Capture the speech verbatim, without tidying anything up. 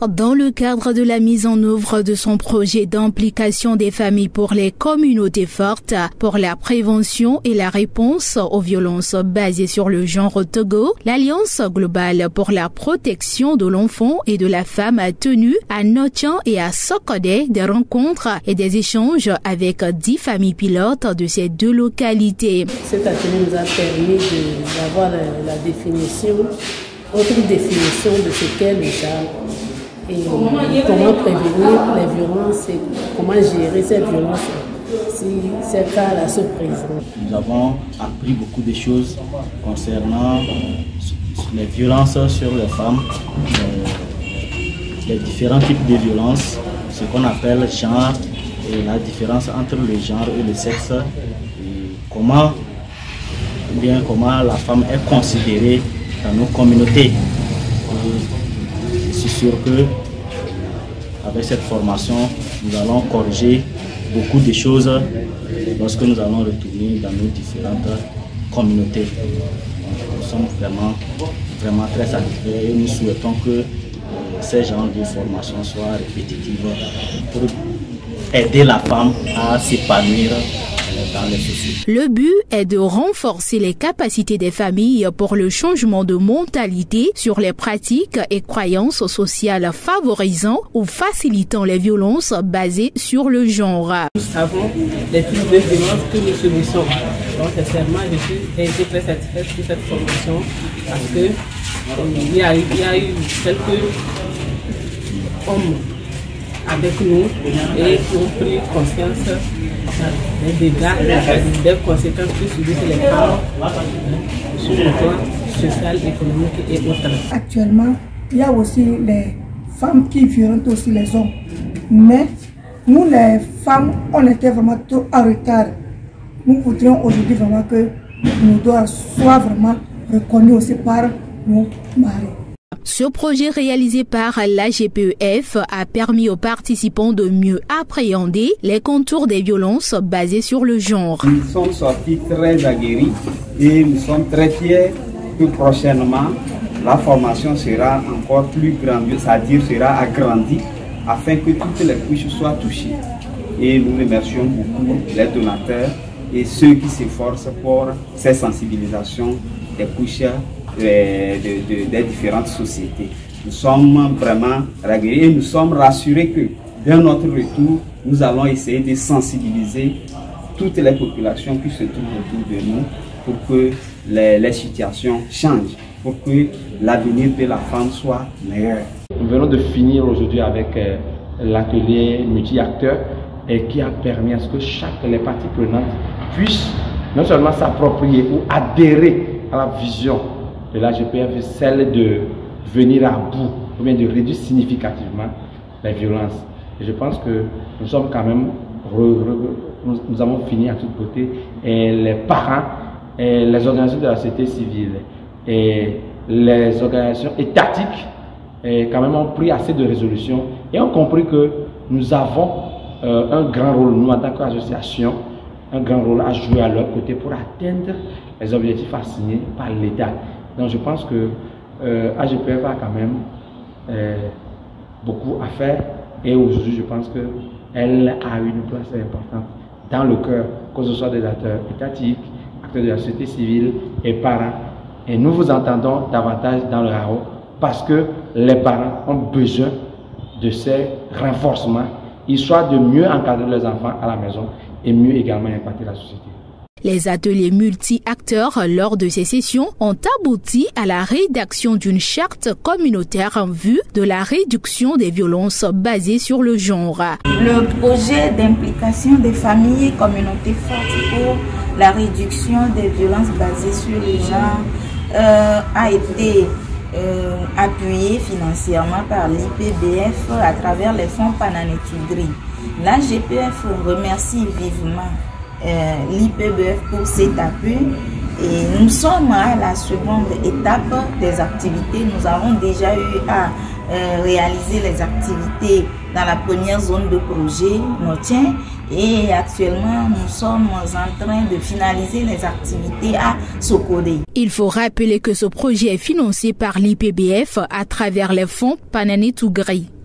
Dans le cadre de la mise en œuvre de son projet d'implication des familles pour les communautés fortes, pour la prévention et la réponse aux violences basées sur le genre au Togo, l'Alliance globale pour la protection de l'enfant et de la femme a tenu à Nottian et à Sokodé des rencontres et des échanges avec dix familles pilotes de ces deux localités. Cet atelier nous a permis d'avoir la, la définition, autre définition de ce qu'est le genre. Et comment prévenir les violences et comment gérer ces violences si c'est cas la surprise. Nous avons appris beaucoup de choses concernant les violences sur les femmes, les différents types de violences, ce qu'on appelle genre et la différence entre le genre et le sexe, et comment, bien, comment la femme est considérée dans nos communautés. C'est sûr que avec cette formation, nous allons corriger beaucoup de choses lorsque nous allons retourner dans nos différentes communautés. Nous sommes vraiment, vraiment très satisfaits et nous souhaitons que ces genres de formations soient répétitives pour aider la femme à s'épanouir dans les sociétés. Le but est de renforcer les capacités des familles pour le changement de mentalité sur les pratiques et croyances sociales favorisant ou facilitant les violences basées sur le genre. Nous savons les types de violences que nous subissons. Donc, sincèrement, je suis j'ai été très satisfaite de cette formation parce que euh, il, y a, il y a eu quelques hommes avec nous et qui ont pris conscience des dégâts, des conséquences que subissent les femmes sur le plan social, économique et autres. Actuellement, il y a aussi les femmes qui violentent aussi les hommes. Mais nous, les femmes, on était vraiment trop en retard. Nous voudrions aujourd'hui vraiment que nos droits soient vraiment reconnus aussi par nos maris. Ce projet réalisé par l'A G P E F a permis aux participants de mieux appréhender les contours des violences basées sur le genre. Nous sommes sortis très aguerris et nous sommes très fiers que prochainement la formation sera encore plus grandieuse, c'est-à-dire sera agrandie afin que toutes les couches soient touchées. Et nous remercions beaucoup les donateurs et ceux qui s'efforcent pour ces sensibilisations des couches De, de, des différentes sociétés. Nous sommes vraiment ragués et nous sommes rassurés que dès notre retour, nous allons essayer de sensibiliser toutes les populations qui se trouvent autour de nous pour que les, les situations changent, pour que l'avenir de la femme soit meilleur. Nous venons de finir aujourd'hui avec euh, l'atelier multi-acteurs et qui a permis à ce que chaque les parties prenantes puissent non seulement s'approprier ou adhérer à la vision de l'A G P E F, celle de venir à bout ou bien de réduire significativement les violences. Et je pense que nous sommes quand même, re, re, nous, nous avons fini à toute beauté, et les parents, et les organisations de la société civile et les organisations étatiques et quand même ont pris assez de résolutions et ont compris que nous avons euh, un grand rôle, nous en tant qu'association, un grand rôle à jouer à leur côté pour atteindre les objectifs assignés par l'État. Donc je pense que euh, A G P E F a quand même euh, beaucoup à faire et aujourd'hui je pense qu'elle a une place importante dans le cœur, que ce soit des acteurs étatiques, acteurs de la société civile et parents. Et nous vous entendons davantage dans le R A O parce que les parents ont besoin de ces renforcements, histoire de mieux encadrer les enfants à la maison et mieux également impacter la société. Les ateliers multi-acteurs lors de ces sessions ont abouti à la rédaction d'une charte communautaire en vue de la réduction des violences basées sur le genre. Le projet d'implication des familles et communautés fortes pour la réduction des violences basées sur le genre euh, a été euh, appuyé financièrement par l'I P B F à travers les fonds Pananetugri. L'A G P E F remercie vivement Euh, l'I P B F pour cet appui et nous sommes à la seconde étape des activités. Nous avons déjà eu à euh, réaliser les activités dans la première zone de projet Notien et actuellement nous sommes en train de finaliser les activités à Sokodé. Il faut rappeler que ce projet est financé par l'I P B F à travers les fonds Panani Tougri.